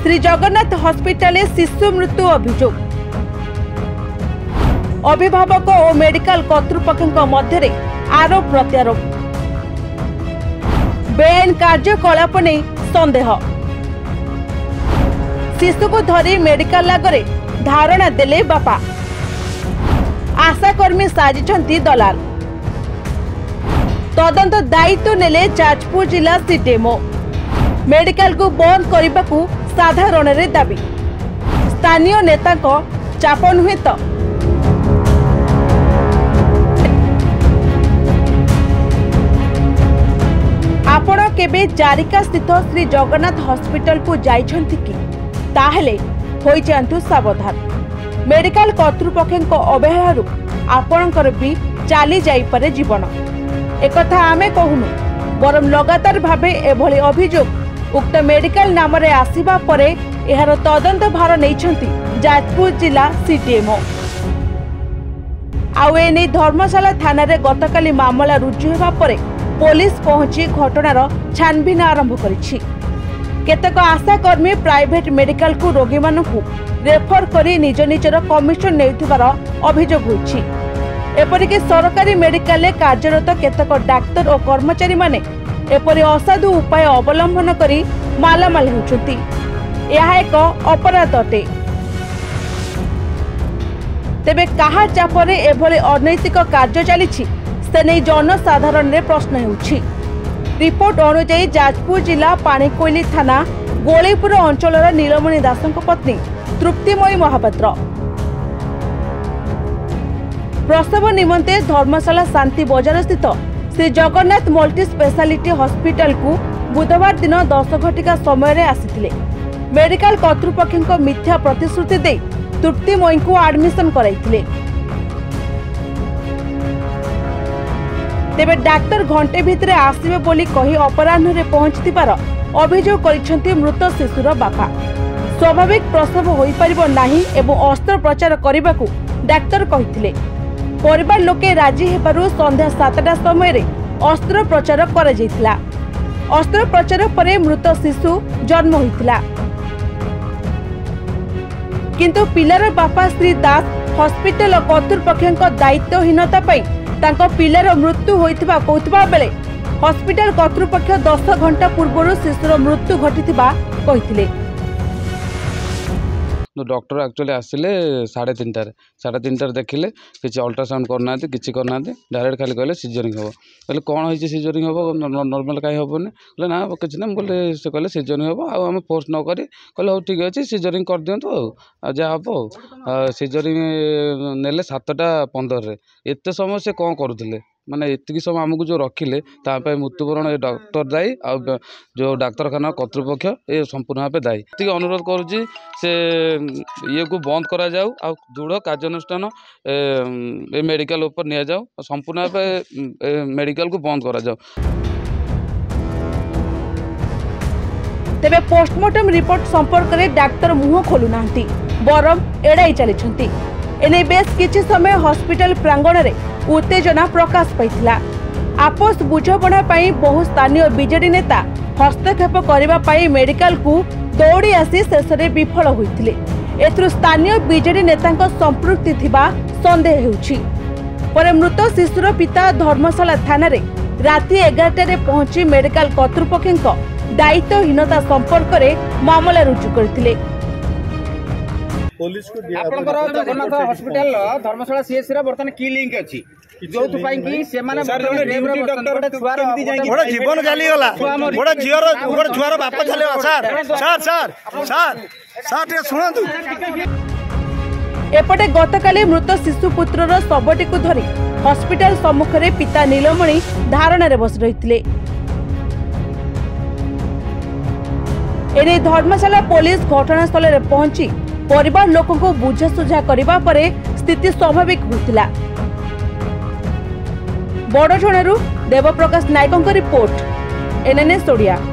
Shri Jagannath hospital शिशु मृत्यु अभियोग अभिभावक और मेडिकल कर्तृपक्षों मध्य आरोप प्रत्यारोप बेआईन कार्यकलाप नहीं संदेह शिशु को धरी मेडिकल लागरे धारणा देले बापा आशाकर्मी साजिछंती दलाल तदंत दायित्व नेले जाजपुर जिला सीडीएमओ मेडिकल को बंद करने को साधारण रे दाबी स्थानीय नेता को चाप नुहे तो आपण केबे जारिका स्थित श्री जगन्नाथ हॉस्पिटल को जाइछंती कि ताहले होई जांतु सावधान मेडिकल कर्तृपक्षों अवहेलारू आपणकर भी चली जाई पारे जीवन एकथा आमे कहूनु बरम लगातार भावे एभली अभियोग उक्त मेडिकल नाम रे आसीबा परे एहार तदंत भार नैछंती जाजपुर जिला सीडीएमओ आउ एने धर्मशाला थाना रे गतकाली मामला रुजु हेबा परे पुलिस पहुंची घटनार छानबीन आरंभ करिछि केतक आशाकर्मी प्राइवेट मेडिकल को रोगी मानकु रेफर करी निज निजर कमिशन नेउथिबार अभियोग होइछि एपरिक सरकारी मेडिकल कार्यरत केतक डाक्तर और कर्मचारी माने एपरि असाधु उपाय अवलंबन करी मालामाल होउछंती यह एक अपराध अटे तेबे कहा चापरे एभली अनैतिक कार्य चलिछि से नहीं जनसाधारण रे प्रश्न हेउछि रिपोर्ट अनुसार जाजपुर जिला पानीकोइली थाना गोलीपुर अंचल नीलमणि दासଙ୍କ पत्नी तृप्तिमयी महापात्र प्रसव निमंते धर्मशाला शांति बजार स्थित Shri Jagannath multi speciality hospital को बुधवार दिन 10 घटिका समय रे आसीथिले मेडिकल कर्तृपक्षों मिथ्या प्रतिश्रुति दे तृप्तिमयी को एडमिशन कराइथिले तेबे डाक्तर घंटे भितर आसवे बोली कही अपराह्न रे पहुंचतिबार अभियोग करिसेंती मृत शिशुर बापा स्वाभाविक प्रसव होई परिबो नाही एवं अस्त्रोपचार करबाकू डाक्तर कहिथिले परिवार लोके राजी हेबारु संध्या 7टा समय रे अस्त्रोपचार करा जैतिला अस्त्रोपचार परे मृत शिशु जन्म होइतिला किंतु पिलार बापा श्री दास हॉस्पिटल कर्तृपक्षों दायित्वहीनता पई तांको पिलार मृत्यु होइतिबा कहतिबा बेले हॉस्पिटल कर्तृपक्ष 10 घंटा पूर्व शिशुर मृत्यु घटितिबा कहिथिले डॉक्टर एक्चुअली आसिले 3:30 देखिले किसी अल्ट्रासाउंड करना किसी करना डायरेक्ट खाली कहले सीजरिंग हम कहले कौन होइछि सीजरिंग हम नॉर्मल कहीं हेनी कहले ना किसी ना बोले से कहले सीजरिंग हम आम फोर्स न करी कहले हो ठीक अच्छे सीजरिंग कर दिंतु जहाँ हम सीजरिंग नेले 7:15 एत समय से कौन करुले माने एतिक समय आमको जो रखिले मृत्युवरण डॉक्टर दायी जो डाक्तरखाना कर्तृपक्ष ये संपूर्ण भाव दायी ये अनुरोध करुच्ची से ये को बंद करा जाऊ आ दृढ़ कार्यानुष्ठान मेडिकल ऊपर नि जाऊ संपूर्ण भाव मेडिकल को बंद करा जाऊ। तेबे पोस्टमार्टम रिपोर्ट संपर्क में डाक्तर मुह खोलु नांती बरम एड़ाई चली एने बेस किछि समय हॉस्पिटल प्रांगण रे उत्तेजना प्रकाश पाइथिला आपस बुझपणा पाई बहु स्थानीय बीजेडी नेता हस्तक्षेप करबा पाई मेडिकल को दौड़ी आसी शेष रे विफल होइथिले एथरु स्थानीय बीजेडी नेतांक संपृक्ति थिबा संदेह हेउछि परे मृत शिशुर पिता धर्मशाला थाना रे राति 11टा रे पहुंची मेडिकल कर्तृपक्षों दायित्वहीनता संपर्क रे मामला रुजु करथिले पुलिस को जगन्नाथ हॉस्पिटल धर्मशाला सीएससी बर्तमान की लिंक अच्छी जो कि से माने बड़ा जीवन चली गला बड़ा झियर बड़ा छुआर बाप चले sir sir sir sir sir टे सुनतु एपटे गतकाली मृत शिशु पुत्रर शवटी को धरी हॉस्पिटल सम्मुख रे पिता नीलमणि धारणा रे बस रहिथिले एने धर्मशाला पुलिस घटनास्थल रे पहुंची परिवार लोकों को बुझासुझा करबा परे स्थिति स्वाभाविक होतिला। बड़छणारू देवप्रकाश नायकों रिपोर्ट एनएनएस ओडिया।